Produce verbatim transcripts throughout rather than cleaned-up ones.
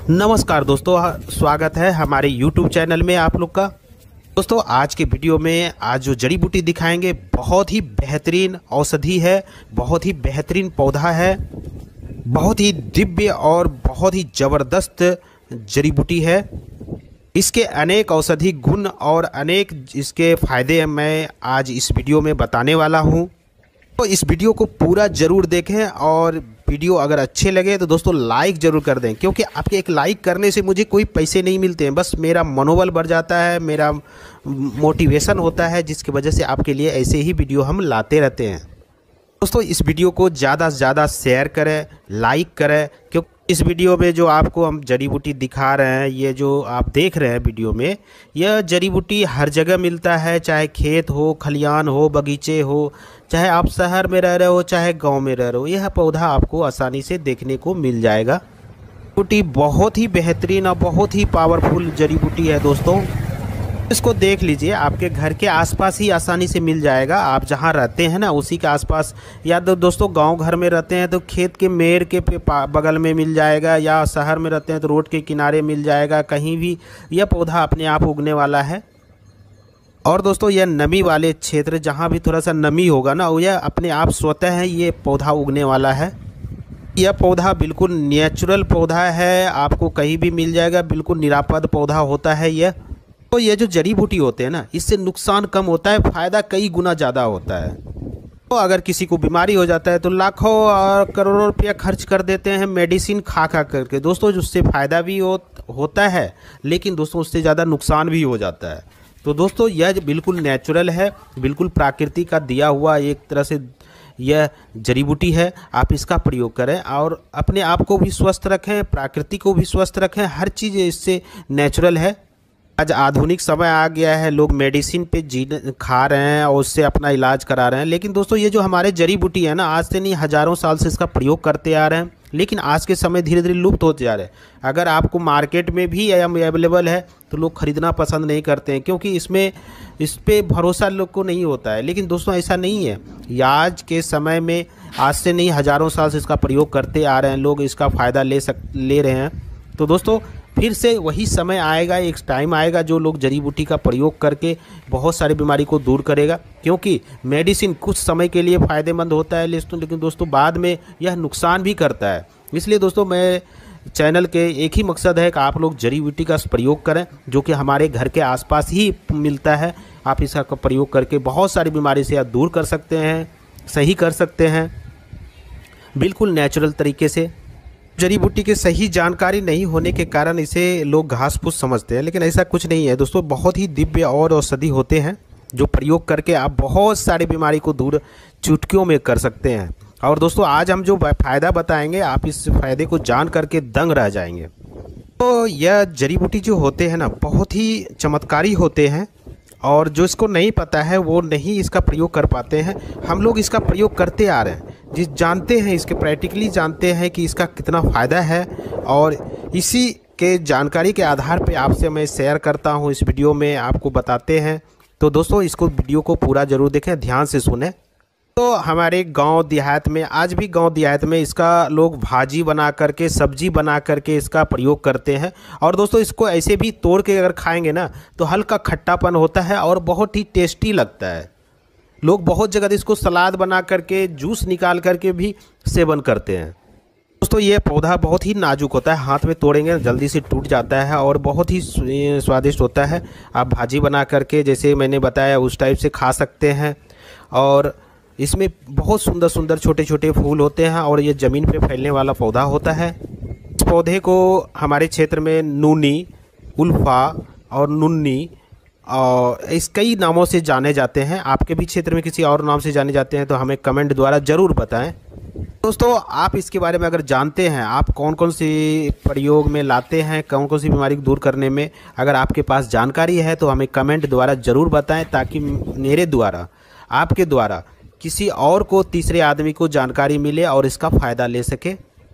नमस्कार दोस्तों, स्वागत है हमारे यूट्यूब चैनल में आप लोग का। दोस्तों आज के वीडियो में आज जो जड़ी बूटी दिखाएंगे बहुत ही बेहतरीन औषधि है, बहुत ही बेहतरीन पौधा है, बहुत ही दिव्य और बहुत ही ज़बरदस्त जड़ी बूटी है। इसके अनेक औषधि गुण और अनेक इसके फ़ायदे मैं आज इस वीडियो में बताने वाला हूँ। तो इस वीडियो को पूरा ज़रूर देखें और वीडियो अगर अच्छे लगे तो दोस्तों लाइक ज़रूर कर दें, क्योंकि आपके एक लाइक करने से मुझे कोई पैसे नहीं मिलते हैं, बस मेरा मनोबल बढ़ जाता है, मेरा मोटिवेशन होता है, जिसकी वजह से आपके लिए ऐसे ही वीडियो हम लाते रहते हैं। दोस्तों इस वीडियो को ज़्यादा से ज़्यादा शेयर करें, लाइक करें, क्योंकि इस वीडियो में जो आपको हम जड़ी बूटी दिखा रहे हैं, ये जो आप देख रहे हैं वीडियो में, यह जड़ी बूटी हर जगह मिलता है, चाहे खेत हो, खलियान हो, बगीचे हो, चाहे आप शहर में रह रहे हो, चाहे गांव में रह रहे हो, यह पौधा आपको आसानी से देखने को मिल जाएगा। बूटी बहुत ही बेहतरीन और बहुत ही पावरफुल जड़ी बूटी है दोस्तों। इसको देख लीजिए, आपके घर के आसपास ही आसानी से मिल जाएगा। आप जहां रहते हैं ना उसी के आसपास, या तो दोस्तों गांव घर में रहते हैं तो खेत के मेड़ के पे बगल में मिल जाएगा, या शहर में रहते हैं तो रोड के किनारे मिल जाएगा, कहीं भी यह पौधा अपने आप उगने वाला है। और दोस्तों यह नमी वाले क्षेत्र, जहाँ भी थोड़ा सा नमी होगा ना, यह अपने आप स्वतः है ये पौधा उगने वाला है। यह पौधा बिल्कुल नेचुरल पौधा है, आपको कहीं भी मिल जाएगा, बिल्कुल निरापद पौधा होता है यह। तो ये जो जड़ी बूटी होते हैं ना, इससे नुकसान कम होता है, फ़ायदा कई गुना ज़्यादा होता है। तो अगर किसी को बीमारी हो जाता है तो लाखों और करोड़ों रुपया खर्च कर देते हैं मेडिसिन खा खा करके। दोस्तों उससे फ़ायदा भी हो, होता है, लेकिन दोस्तों उससे ज़्यादा नुकसान भी हो जाता है। तो दोस्तों यह बिल्कुल नेचुरल है, बिल्कुल प्रकृति का दिया हुआ एक तरह से यह जड़ी बूटी है। आप इसका प्रयोग करें और अपने आप को भी स्वस्थ रखें, प्रकृति को भी स्वस्थ रखें, हर चीज़ इससे नेचुरल है। आज आधुनिक समय आ गया है, लोग मेडिसिन पे जी खा रहे हैं और उससे अपना इलाज करा रहे हैं, लेकिन दोस्तों ये जो हमारे जड़ी बूटी है ना, आज से नहीं हज़ारों साल से इसका प्रयोग करते आ रहे हैं, लेकिन आज के समय धीरे धीरे लुप्त होते जा रहे हैं। अगर आपको मार्केट में भी अवेलेबल है तो लोग ख़रीदना पसंद नहीं करते हैं, क्योंकि इसमें इस पर भरोसा लोग को नहीं होता है। लेकिन दोस्तों ऐसा नहीं है, आज के समय में आज से नहीं हज़ारों साल से इसका प्रयोग करते आ रहे हैं, लोग इसका फ़ायदा ले सक ले रहे हैं। तो दोस्तों फिर से वही समय आएगा, एक टाइम आएगा जो लोग जड़ी बूटी का प्रयोग करके बहुत सारी बीमारी को दूर करेगा, क्योंकि मेडिसिन कुछ समय के लिए फ़ायदेमंद होता है, लेकिन दोस्तों बाद में यह नुकसान भी करता है। इसलिए दोस्तों मैं चैनल के एक ही मकसद है कि आप लोग जड़ी बूटी का प्रयोग करें, जो कि हमारे घर के आसपास ही मिलता है। आप इसका प्रयोग करके बहुत सारी बीमारी से आप दूर कर सकते हैं, सही कर सकते हैं, बिल्कुल नेचुरल तरीके से। जड़ी बूटी की सही जानकारी नहीं होने के कारण इसे लोग घास फूस समझते हैं, लेकिन ऐसा कुछ नहीं है दोस्तों। बहुत ही दिव्य और औषधि होते हैं जो प्रयोग करके आप बहुत सारी बीमारी को दूर चुटकियों में कर सकते हैं। और दोस्तों आज हम जो फ़ायदा बताएंगे, आप इस फ़ायदे को जान करके दंग रह जाएंगे। तो यह जड़ी बूटी जो होते हैं ना, बहुत ही चमत्कारी होते हैं, और जो इसको नहीं पता है वो नहीं इसका प्रयोग कर पाते हैं। हम लोग इसका प्रयोग करते आ रहे हैं, जिस जानते हैं इसके प्रैक्टिकली जानते हैं कि इसका कितना फ़ायदा है, और इसी के जानकारी के आधार पे आपसे मैं शेयर करता हूँ, इस वीडियो में आपको बताते हैं। तो दोस्तों इसको वीडियो को पूरा ज़रूर देखें, ध्यान से सुनें। तो हमारे गांव देहात में, आज भी गांव देहात में इसका लोग भाजी बना करके, सब्जी बना करके इसका प्रयोग करते हैं। और दोस्तों इसको ऐसे भी तोड़ के अगर खाएंगे ना तो हल्का खट्टापन होता है और बहुत ही टेस्टी लगता है। लोग बहुत जगह इसको सलाद बना करके, जूस निकाल करके भी सेवन करते हैं। दोस्तों ये पौधा बहुत ही नाजुक होता है, हाथ में तोड़ेंगे जल्दी से टूट जाता है और बहुत ही स्वादिष्ट होता है। आप भाजी बना करके, जैसे मैंने बताया, उस टाइप से खा सकते हैं। और इसमें बहुत सुंदर सुंदर छोटे छोटे फूल होते हैं, और ये ज़मीन पे फैलने वाला पौधा होता है। इस पौधे को हमारे क्षेत्र में नूनी, उल्फा और नुन्नी और इस कई नामों से जाने जाते हैं। आपके भी क्षेत्र में किसी और नाम से जाने जाते हैं तो हमें कमेंट द्वारा ज़रूर बताएं। दोस्तों आप इसके बारे में अगर जानते हैं, आप कौन कौन सी प्रयोग में लाते हैं, कौन कौन सी बीमारी को दूर करने में अगर आपके पास जानकारी है तो हमें कमेंट द्वारा ज़रूर बताएं, ताकि मेरे द्वारा, आपके द्वारा किसी और को, तीसरे आदमी को जानकारी मिले और इसका फ़ायदा ले सके।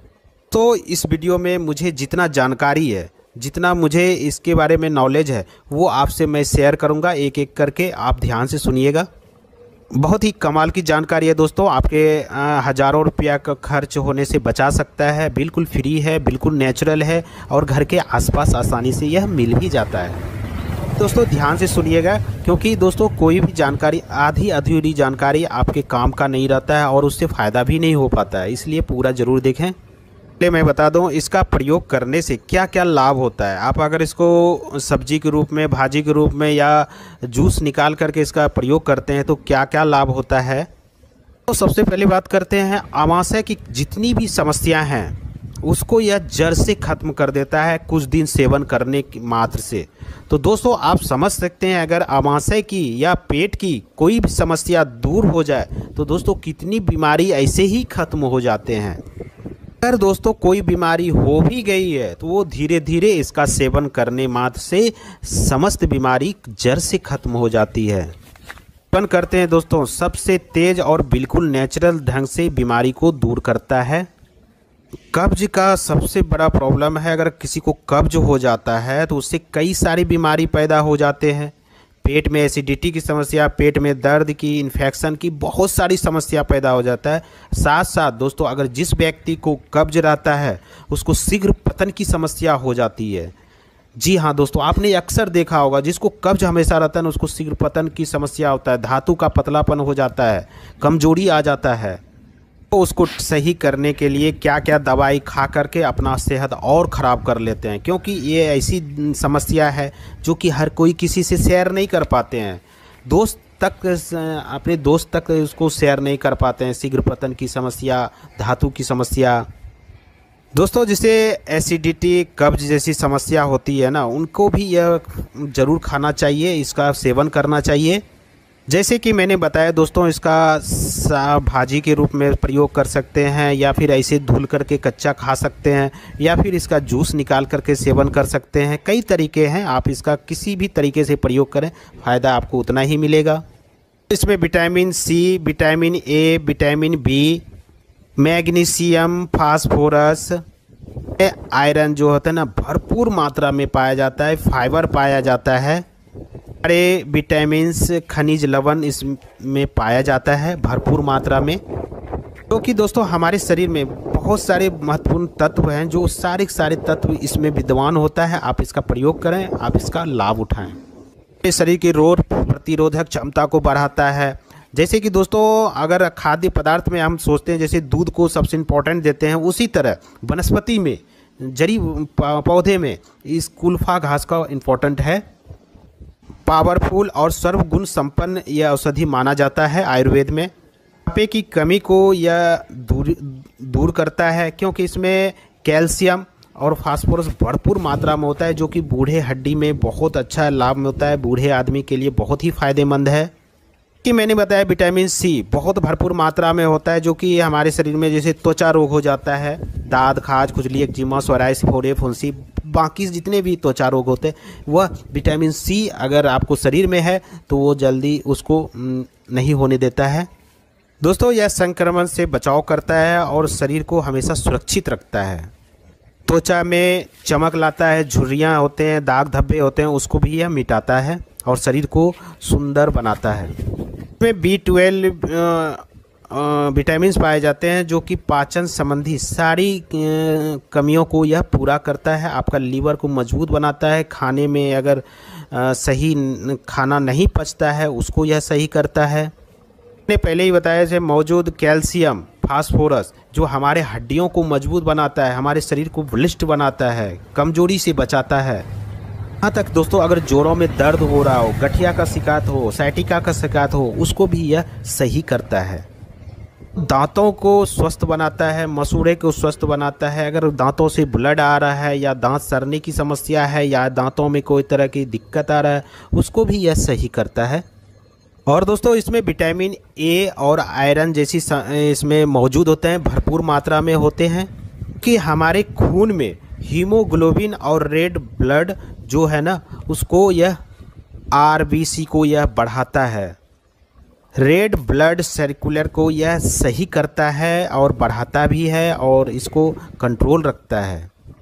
तो इस वीडियो में मुझे जितना जानकारी है, जितना मुझे इसके बारे में नॉलेज है, वो आपसे मैं शेयर करूंगा एक एक करके। आप ध्यान से सुनिएगा। बहुत ही कमाल की जानकारी है दोस्तों, आपके हज़ारों रुपया का खर्च होने से बचा सकता है। बिल्कुल फ्री है, बिल्कुल नेचुरल है और घर के आसपास आसानी से यह मिल भी जाता है। दोस्तों ध्यान से सुनिएगा, क्योंकि दोस्तों कोई भी जानकारी आधी अधूरी जानकारी आपके काम का नहीं रहता है और उससे फ़ायदा भी नहीं हो पाता है, इसलिए पूरा ज़रूर देखें। पहले मैं बता दूं इसका प्रयोग करने से क्या क्या लाभ होता है। आप अगर इसको सब्जी के रूप में, भाजी के रूप में या जूस निकाल करके इसका प्रयोग करते हैं तो क्या क्या लाभ होता है। तो सबसे पहले बात करते हैं आमाशय की जितनी भी समस्या हैं उसको यह जड़ से ख़त्म कर देता है कुछ दिन सेवन करने की मात्र से। तो दोस्तों आप समझ सकते हैं अगर आमाशय की या पेट की कोई भी समस्या दूर हो जाए तो दोस्तों कितनी बीमारी ऐसे ही ख़त्म हो जाते हैं। अगर दोस्तों कोई बीमारी हो भी गई है तो वो धीरे धीरे इसका सेवन करने मात्र से समस्त बीमारी जड़ से ख़त्म हो जाती है। सेवन करते हैं दोस्तों सबसे तेज और बिल्कुल नेचुरल ढंग से बीमारी को दूर करता है। कब्ज का सबसे बड़ा प्रॉब्लम है, अगर किसी को कब्ज हो जाता है तो उससे कई सारी बीमारी पैदा हो जाते हैं। पेट में एसिडिटी की समस्या, पेट में दर्द की, इन्फेक्शन की बहुत सारी समस्या पैदा हो जाता है। साथ साथ दोस्तों अगर जिस व्यक्ति को कब्ज रहता है उसको शीघ्र पतन की समस्या हो जाती है। जी हाँ दोस्तों, आपने अक्सर देखा होगा जिसको कब्ज हमेशा रहता है ना उसको शीघ्र पतन की समस्या होता है, धातु का पतलापन हो जाता है, कमजोरी आ जाता है। तो उसको सही करने के लिए क्या क्या दवाई खा करके अपना सेहत और ख़राब कर लेते हैं, क्योंकि ये ऐसी समस्या है जो कि हर कोई किसी से शेयर नहीं कर पाते हैं। दोस्त तक, अपने दोस्त तक उसको शेयर नहीं कर पाते हैं। शीघ्र पतन की समस्या, धातु की समस्या, दोस्तों जिसे एसिडिटी, कब्ज जैसी समस्या होती है ना उनको भी यह ज़रूर खाना चाहिए, इसका सेवन करना चाहिए। जैसे कि मैंने बताया दोस्तों इसका भाजी के रूप में प्रयोग कर सकते हैं या फिर ऐसे धुल करके कच्चा खा सकते हैं या फिर इसका जूस निकाल करके सेवन कर सकते हैं। कई तरीके हैं, आप इसका किसी भी तरीके से प्रयोग करें फ़ायदा आपको उतना ही मिलेगा। इसमें vitamin C, vitamin A, vitamin B, magnesium, phosphorus, iron जो होता है ना भरपूर मात्रा में पाया जाता है, फाइबर पाया जाता है, सारे विटामिन्स, खनिज लवण इसमें पाया जाता है भरपूर मात्रा में। क्योंकि तो दोस्तों हमारे शरीर में बहुत सारे महत्वपूर्ण तत्व हैं, जो सारे सारे तत्व इसमें विद्यमान होता है। आप इसका प्रयोग करें, आप इसका लाभ उठाएं। ये शरीर की रोग प्रतिरोधक क्षमता को बढ़ाता है। जैसे कि दोस्तों अगर खाद्य पदार्थ में हम सोचते हैं जैसे दूध को सबसे इम्पोर्टेंट देते हैं, उसी तरह वनस्पति में, जड़ी पौधे में इस कुल्फा घास का इम्पोर्टेंट है। पावरफुल और सर्वगुण संपन्न यह औषधि माना जाता है आयुर्वेद में। मोटापे की कमी को यह दूर दूर करता है, क्योंकि इसमें कैल्शियम और फास्फोरस भरपूर मात्रा में होता है, जो कि बूढ़े हड्डी में बहुत अच्छा लाभ में होता है, बूढ़े आदमी के लिए बहुत ही फायदेमंद है। कि मैंने बताया विटामिन सी बहुत भरपूर मात्रा में होता है, जो कि हमारे शरीर में जैसे त्वचा रोग हो जाता है, दाद, खाज, खुजली, एक्जिमा, सोराइसिस, फोड़े, फुंसी, बाकी जितने भी त्वचा रोग होते हैं वह विटामिन सी अगर आपको शरीर में है तो वो जल्दी उसको नहीं होने देता है। दोस्तों यह संक्रमण से बचाव करता है और शरीर को हमेशा सुरक्षित रखता है। त्वचा में चमक लाता है, झुर्रियाँ होते हैं, दाग धब्बे होते हैं, उसको भी यह मिटाता है और शरीर को सुंदर बनाता है। इसमें बी ट्वेल्व विटामिन पाए जाते हैं, जो कि पाचन संबंधी सारी कमियों को यह पूरा करता है। आपका लीवर को मजबूत बनाता है। खाने में अगर सही खाना नहीं पचता है उसको यह सही करता है। मैंने पहले ही बताया जैसे मौजूद कैल्शियम, फास्फोरस जो हमारे हड्डियों को मजबूत बनाता है, हमारे शरीर को बलिष्ठ बनाता है, कमजोरी से बचाता है। यहाँ तक दोस्तों अगर जोड़ों में दर्द हो रहा हो, गठिया का शिकायत हो, साइटिका का शिकायत हो, उसको भी यह सही करता है। दांतों को स्वस्थ बनाता है, मसूड़े को स्वस्थ बनाता है। अगर दांतों से ब्लड आ रहा है या दांत सड़ने की समस्या है या दांतों में कोई तरह की दिक्कत आ रहा है उसको भी यह सही करता है। और दोस्तों इसमें विटामिन ए और आयरन जैसी इसमें मौजूद होते हैं, भरपूर मात्रा में होते हैं, कि हमारे खून में हीमोग्लोबिन और रेड ब्लड जो है ना उसको यह आरबीसी को यह बढ़ाता है। रेड ब्लड सर्कुलर को यह सही करता है और बढ़ाता भी है और इसको कंट्रोल रखता है।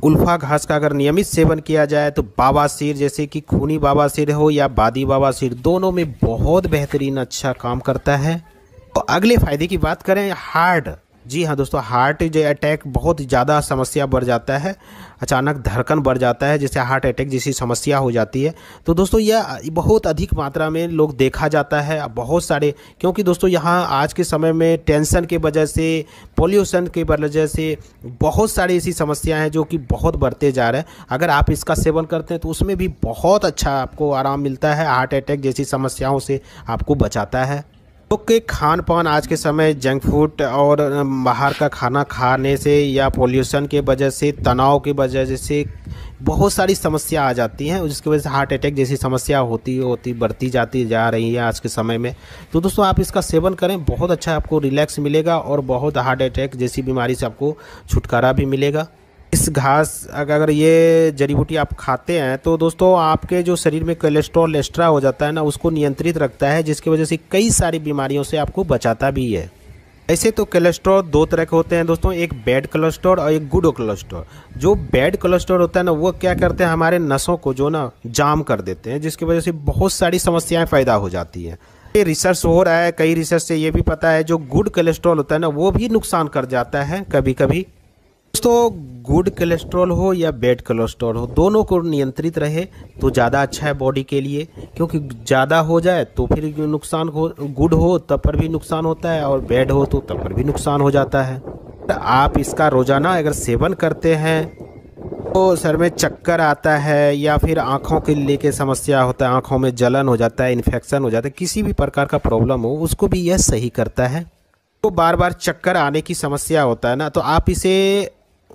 उल्फा घास का अगर नियमित सेवन किया जाए तो बवासीर, जैसे कि खूनी बवासीर हो या बादी बवासीर, दोनों में बहुत बेहतरीन अच्छा काम करता है। तो अगले फायदे की बात करें, हार्ट। जी हाँ दोस्तों, हार्ट जो अटैक बहुत ज़्यादा समस्या बढ़ जाता है, अचानक धड़कन बढ़ जाता है, जैसे हार्ट अटैक जैसी समस्या हो जाती है। तो दोस्तों यह बहुत अधिक मात्रा में लोग देखा जाता है बहुत सारे, क्योंकि दोस्तों यहाँ आज के समय में टेंशन के वजह से, पोल्यूशन के वजह से बहुत सारी ऐसी समस्याएं हैं जो कि बहुत बढ़ते जा रहे हैं। अगर आप इसका सेवन करते हैं तो उसमें भी बहुत अच्छा आपको आराम मिलता है, हार्ट अटैक जैसी समस्याओं से आपको बचाता है। लोग के खान पान आज के समय जंक फूड और बाहर का खाना खाने से या पोल्यूशन के वजह से, तनाव की वजह से बहुत सारी समस्या आ जाती हैं, जिसकी वजह से हार्ट अटैक जैसी समस्या होती होती बढ़ती जाती जा रही है आज के समय में। तो दोस्तों आप इसका सेवन करें, बहुत अच्छा आपको रिलैक्स मिलेगा और बहुत हार्ट अटैक जैसी बीमारी से आपको छुटकारा भी मिलेगा। इस घास अगर ये जड़ी बूटी आप खाते हैं तो दोस्तों आपके जो शरीर में कोलेस्ट्रॉल एक्स्ट्रा हो जाता है ना, उसको नियंत्रित रखता है, जिसकी वजह से कई सारी बीमारियों से आपको बचाता भी है। ऐसे तो कोलेस्ट्रॉल दो तरह के होते हैं दोस्तों, एक बैड कोलेस्ट्रॉल और एक गुड कोलेस्ट्रॉल। जो बैड कोलेस्ट्रॉल होता है ना, वो क्या करते हैं, हमारे नसों को जो ना जाम कर देते हैं, जिसकी वजह से बहुत सारी समस्याएं पैदा हो जाती हैं। ये रिसर्च हो रहा है, कई रिसर्च से ये भी पता है जो गुड कोलेस्ट्रॉल होता है ना, वो भी नुकसान कर जाता है कभी कभी। दोस्तों गुड कोलेस्ट्रॉल हो या बैड कोलेस्ट्रॉल हो, दोनों को नियंत्रित रहे तो ज़्यादा अच्छा है बॉडी के लिए, क्योंकि ज़्यादा हो जाए तो फिर नुकसान हो, गुड हो तब पर भी नुकसान होता है और बैड हो तो तब पर भी नुकसान हो जाता है। आप इसका रोज़ाना अगर सेवन करते हैं तो सर में चक्कर आता है या फिर आँखों के लेके समस्या होता है, आँखों में जलन हो जाता है, इन्फेक्शन हो जाता है, किसी भी प्रकार का प्रॉब्लम हो उसको भी यह सही करता है। तो बार बार चक्कर आने की समस्या होता है ना, तो आप इसे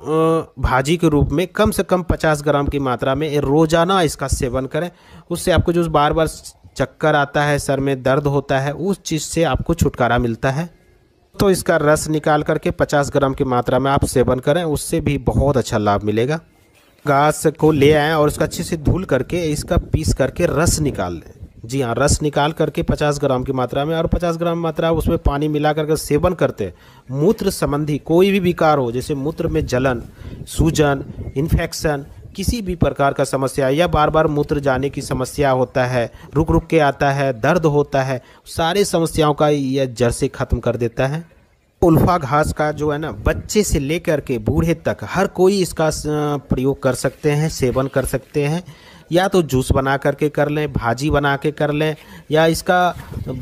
भाजी के रूप में कम से कम पचास ग्राम की मात्रा में रोज़ाना इसका सेवन करें। उससे आपको जो बार बार चक्कर आता है, सर में दर्द होता है, उस चीज़ से आपको छुटकारा मिलता है। तो इसका रस निकाल करके पचास ग्राम की मात्रा में आप सेवन करें, उससे भी बहुत अच्छा लाभ मिलेगा। घास को ले आएँ और उसका अच्छे से धुल करके इसका पीस करके रस निकाल लें। जी हाँ, रस निकाल करके पचास ग्राम की मात्रा में और पचास ग्राम मात्रा उसमें पानी मिला करके सेवन करते हैं। मूत्र संबंधी कोई भी विकार हो, जैसे मूत्र में जलन, सूजन, इन्फेक्शन, किसी भी प्रकार का समस्या या बार बार मूत्र जाने की समस्या होता है, रुक रुक के आता है, दर्द होता है, सारी समस्याओं का यह जड़ से ख़त्म कर देता है। उल्फा घास का जो है ना, बच्चे से लेकर के बूढ़े तक हर कोई इसका प्रयोग कर सकते हैं, सेवन कर सकते हैं। या तो जूस बना करके कर लें, भाजी बना के कर लें, या इसका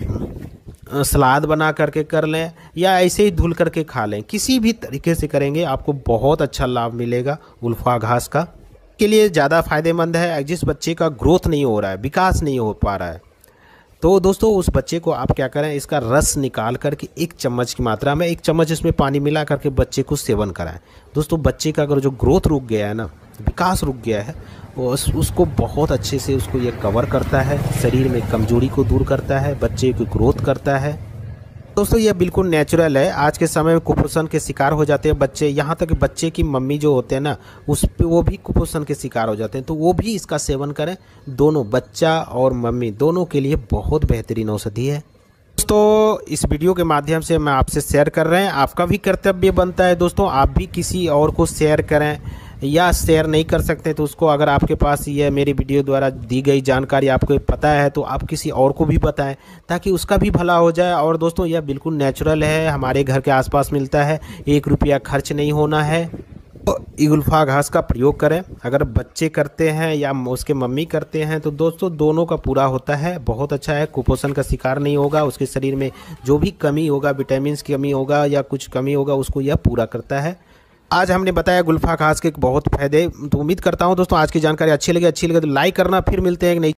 सलाद बना करके कर लें, या ऐसे ही धुल करके खा लें। किसी भी तरीके से करेंगे आपको बहुत अच्छा लाभ मिलेगा उल्फा घास का। के लिए ज़्यादा फ़ायदेमंद है जिस बच्चे का ग्रोथ नहीं हो रहा है, विकास नहीं हो पा रहा है, तो दोस्तों उस बच्चे को आप क्या करें, इसका रस निकाल करके एक चम्मच की मात्रा में, एक चम्मच इसमें पानी मिला करके बच्चे को सेवन कराएं। दोस्तों बच्चे का अगर जो ग्रोथ रुक गया है ना, विकास रुक गया है, वो उस, उसको बहुत अच्छे से उसको ये कवर करता है, शरीर में कमजोरी को दूर करता है, बच्चे की ग्रोथ करता है। दोस्तों ये बिल्कुल नेचुरल है। आज के समय में कुपोषण के शिकार हो जाते हैं बच्चे, यहाँ तक बच्चे की मम्मी जो होते हैं ना, उस पे वो भी कुपोषण के शिकार हो जाते हैं, तो वो भी इसका सेवन करें। दोनों, बच्चा और मम्मी, दोनों के लिए बहुत बेहतरीन औषधि है। दोस्तों इस वीडियो के माध्यम से मैं आपसे शेयर कर रहे हैं, आपका भी कर्तव्य बनता है दोस्तों, आप भी किसी और को शेयर करें, या शेयर नहीं कर सकते तो उसको, अगर आपके पास ये मेरी वीडियो द्वारा दी गई जानकारी आपको पता है तो आप किसी और को भी बताएं, ताकि उसका भी भला हो जाए। और दोस्तों यह बिल्कुल नेचुरल है, हमारे घर के आसपास मिलता है, एक रुपया खर्च नहीं होना है। तो उल्फा घास का प्रयोग करें। अगर बच्चे करते हैं या उसके मम्मी करते हैं तो दोस्तों दोनों का पूरा होता है, बहुत अच्छा है, कुपोषण का शिकार नहीं होगा, उसके शरीर में जो भी कमी होगा, विटामिन की कमी होगा या कुछ कमी होगा, उसको यह पूरा करता है। आज हमने बताया उल्फा घास के बहुत फायदे। तो उम्मीद करता हूं दोस्तों आज की जानकारी अच्छी लगी अच्छी लगे तो लाइक करना। फिर मिलते हैं एक नई